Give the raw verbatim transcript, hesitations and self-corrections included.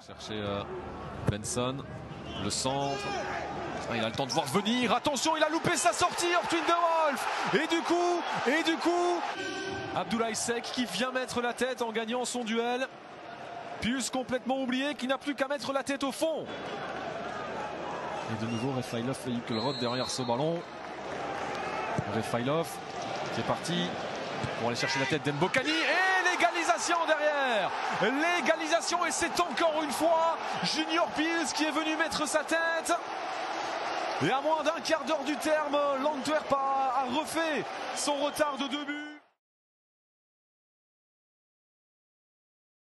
Chercher euh, Benson, le centre. Ah, il a le temps de voir venir. Attention, il a loupé sa sortie. Ortwin de Wolf. Et du coup, et du coup, Abdoulaye Seck qui vient mettre la tête en gagnant son duel. Pius complètement oublié, qui n'a plus qu'à mettre la tête au fond. Et de nouveau, Refailov et Yukelrod derrière ce ballon. Refailov qui est parti pour aller chercher la tête d'Mbokani. Et l'égalisation derrière. L'égalisation, et c'est encore une fois Junior Pius qui est venu mettre sa tête. Et à moins d'un quart d'heure du terme, l'Antwerp a, a refait son retard de deux buts.